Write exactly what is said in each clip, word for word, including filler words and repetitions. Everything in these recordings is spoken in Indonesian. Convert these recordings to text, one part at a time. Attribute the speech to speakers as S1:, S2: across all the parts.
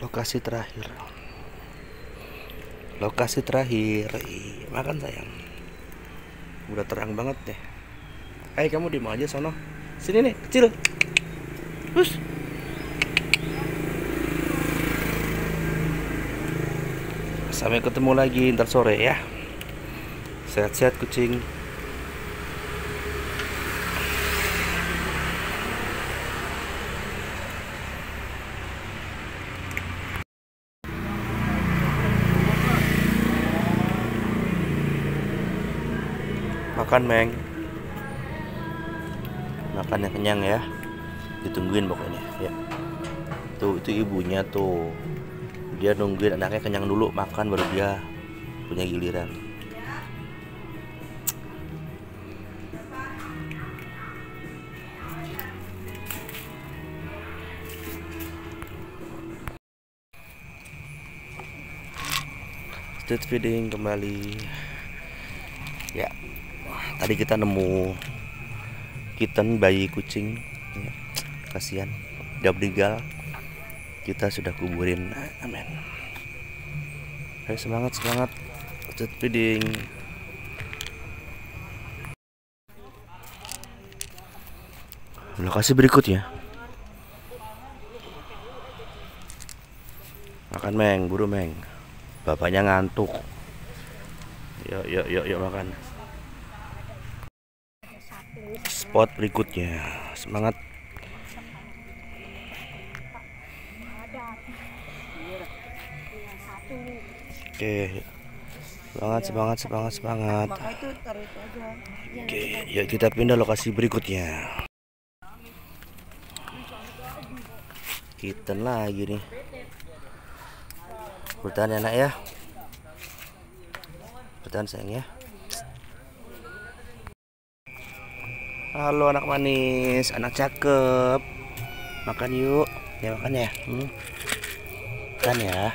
S1: Lokasi terakhir. Lokasi terakhir. Ih, makan sayang. Udah terang banget deh. Hai, kamu di mana aja sono? Sini nih, kecil. Hus. Sampai ketemu lagi ntar sore ya. Sehat-sehat kucing. Makan Meng, makan yang kenyang ya, ditungguin pokoknya ya. Tuh itu ibunya tuh, dia nungguin anaknya kenyang dulu makan baru dia punya giliran. Street feeding kembali ya. Tadi kita nemu kitten bayi kucing ya, kasihan udah meninggal, kita sudah kuburin. Amin. Ayo semangat semangat street feeding. Lokasi berikutnya. Makan Meng, buru Meng, bapaknya ngantuk. Yuk yuk yuk yuk makan. Spot berikutnya, semangat. Oke, semangat semangat semangat semangat. Oke, yuk kita pindah lokasi berikutnya. Kitten lagi nih. Bertahan ya nak ya. Bertahan sayang ya. Halo anak manis, anak cakep. Makan yuk. Ya makan ya. Hmm. Makan ya.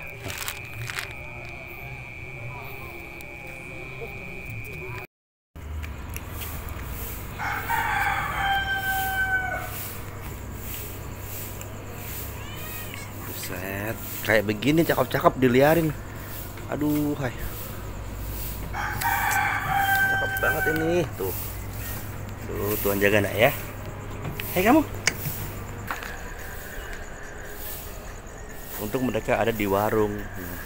S1: Buset, kayak begini cakep-cakep diliarin. Aduh, hai. Cakep banget ini, tuh. Tuh, Tuhan jaga nak ya. Hei kamu. Untuk mereka ada di warung. Hmm.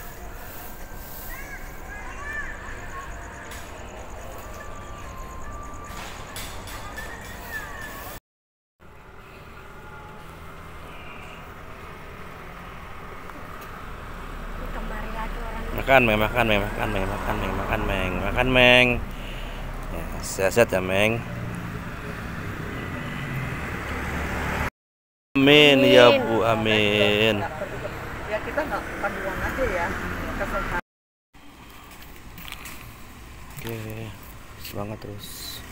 S1: Makan Meng, makan Meng, makan Meng, makan Meng, makan Meng, makan Meng. Ya, sehat-sehat ya Meng. Amin, amin ya Bu, amin.
S2: Ya kita nggak paduan aja ya.
S1: Oke, semangat terus.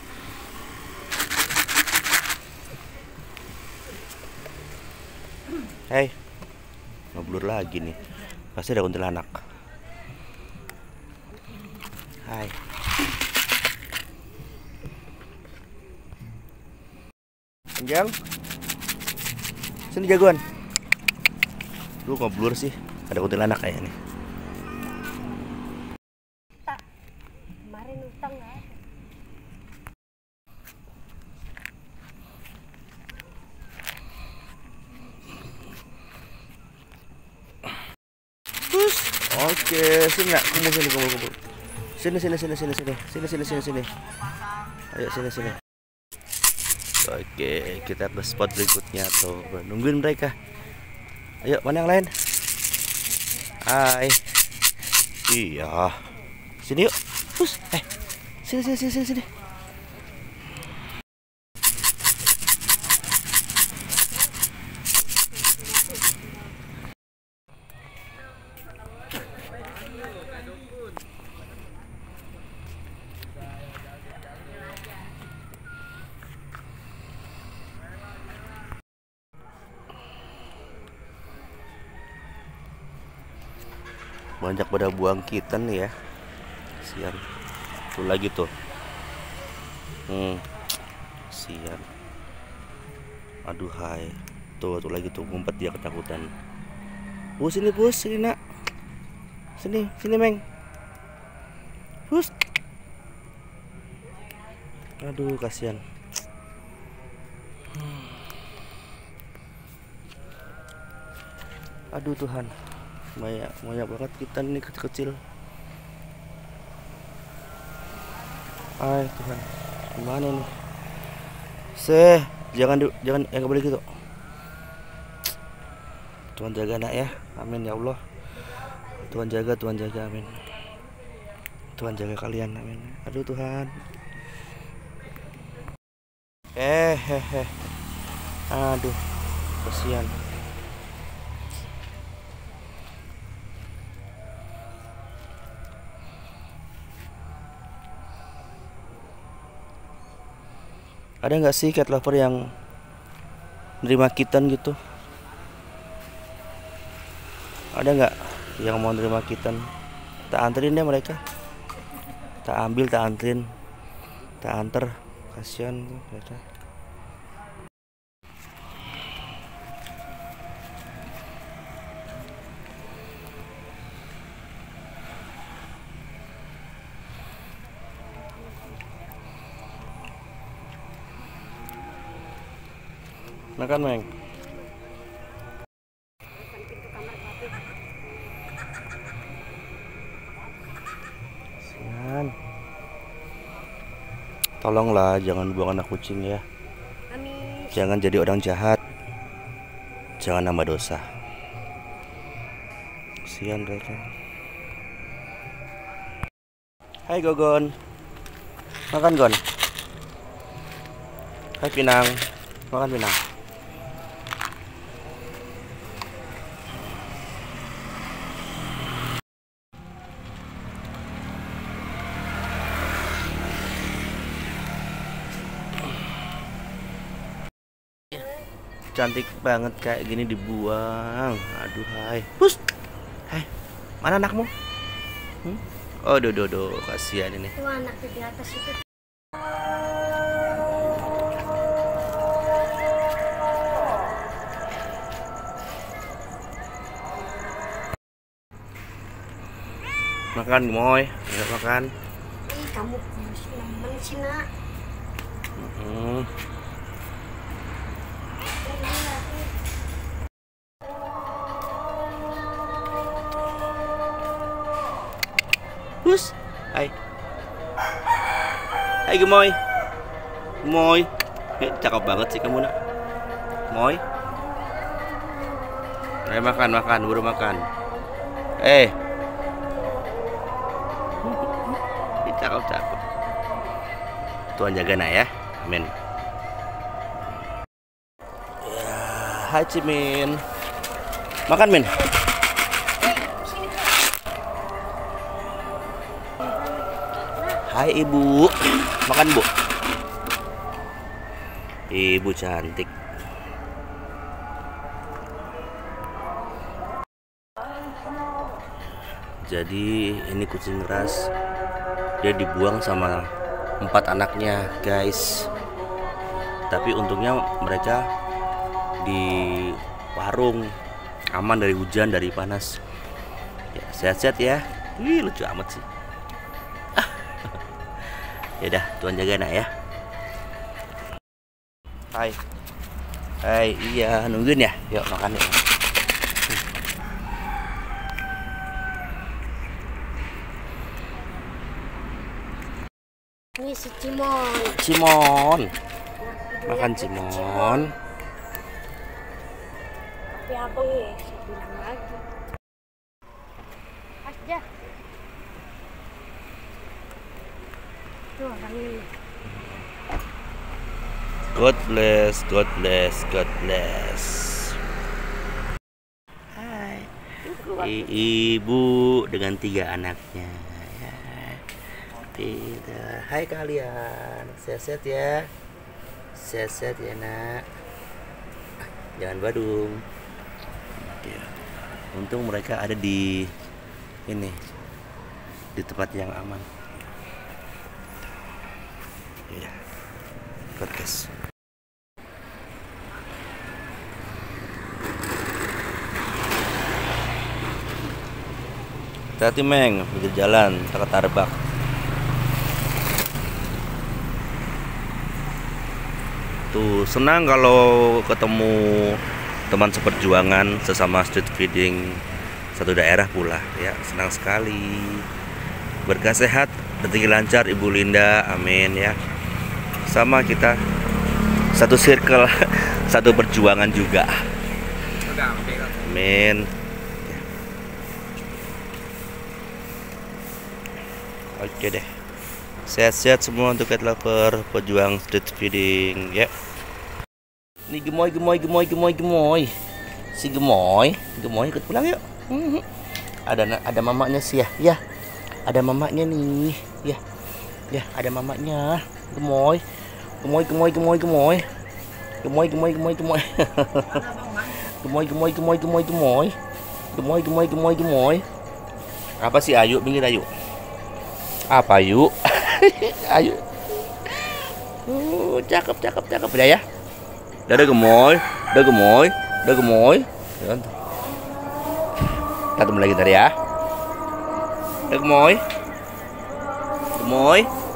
S1: Hei, ngeblur lagi nih. Pasti ada kuntilanak. Hai. Anjang. Sini jagoan. Lu ngeblur sih. Ada kuntilanak kayak nih.
S3: Kemarin utang nggak?
S1: Oke, sini nak, kumpul sini, kumpul kumpul. Sini sini sini sini sini sini sini sini sini. Ayo sini sini. Oke, kita ke spot berikutnya tuh. Nungguin mereka. Ayo, mana yang lain? Hai. Iya. Sini yuk. Pus. Eh. Sini sini sini sini sini. Banyak pada buang kitten ya. Sian. Tuh lagi tuh. Hmm. Sian. Aduh hai. Tuh tuh lagi tuh ngumpet dia ketakutan. Pus sini, pus sini nak. Sini, sini Meng. Pus. Aduh, kasihan. Aduh Tuhan, banyak banyak banget kita nih kecil-kecil. Ay Tuhan, gimana nih? Seh, jangan jangan yang nggak boleh gitu. Tuhan jaga nak ya, amin ya Allah. Tuhan jaga, Tuhan jaga, amin. Tuhan jaga kalian, amin. Aduh Tuhan. Eh, heh, heh. Aduh, kasihan. Ada nggak sih cat lover yang nerima kitten gitu? Ada nggak yang mau nerima kitten? Tak anterin deh mereka. Tak ambil, tak anterin, tak anter. Kasihan tuh mereka. Makan Meng. Sian. Tolonglah jangan buang anak kucing ya.
S3: Amin.
S1: Jangan jadi orang jahat. Jangan nambah dosa. Kasihan mereka. Hai Gogon. Makan Gon. Hai Pinang. Makan Pinang. Cantik banget kayak gini dibuang. Aduh hai. Pus. Hai. Mana anakmu? Hmm? Oh, do do do, kasihan ini.
S3: Itu anak di atas itu.
S1: Makan gemoy, nggak makan.
S3: Ih, kamu nemen sih nak.
S1: Hmm. Pus, hai, hai gemoy, gemoy, eh, cakep banget sih kamu nak, gemoy. Ayo makan, makan, baru makan. Eh, cakep, cakep. Tuhan jaga nak ya, amin. Ya, hai Cimin, makan Min. Hai Ibu, makan Bu. Ibu cantik. Jadi ini kucing ras, dia dibuang sama empat anaknya guys. Tapi untungnya mereka di warung, aman dari hujan, dari panas. Ya, sehat-sehat ya. Wih, lucu amat sih. Yaudah, Tuhan jaga nak ya. Hai. Hai, iya nungguin ya. Yuk makan yuk.
S3: Ini si Cimon.
S1: Cimon. Makan Cimon.
S3: Tapi abang ya, saya bilang lagi. Aja. Tuh orang ini.
S1: God bless, God bless, God bless. Hai. I ibu dengan tiga anaknya. Ya. Tidak. Hai kalian. Sehat-sehat ya. Sehat-sehat ya nak. Jangan badung. Ya. Untung mereka ada di ini, di tempat yang aman. Ya. Podcast. Hati-hati Meng, pinggir jalan, takut tarbak. Tuh, senang kalau ketemu teman seperjuangan sesama street feeding satu daerah pula ya, senang sekali. Berkah sehat, rezeki lancar Ibu Linda, amin ya. Sama kita satu circle, satu perjuangan juga. Amin. Oke deh. Sehat-sehat semua untuk cat lover, pejuang street feeding ya. Nih gemoy gemoy gemoy gemoy gemoy. Si gemoy, gemoy ikut pulang yuk. Hmm. Ada ada mamaknya sih ya. Ya. Ada mamaknya nih. Ya. Ya, ada mamaknya. Gemoy. Gemoy gemoy gemoy gemoy. Gemoy gemoy gemoy gemoy. Gemoy gemoy gemoy gemoy gemoy. Gemoy gemoy gemoy gemoy. Apa sih Ayu? Minggir Ayu. Apa Ayu? Ayu. Uh, cakep cakep cakep udah ya. Udah ada gemoy, udah gemoy, udah gemoy. Kita ketemu lagi tadi ya. Udah gemoy. Gemoy.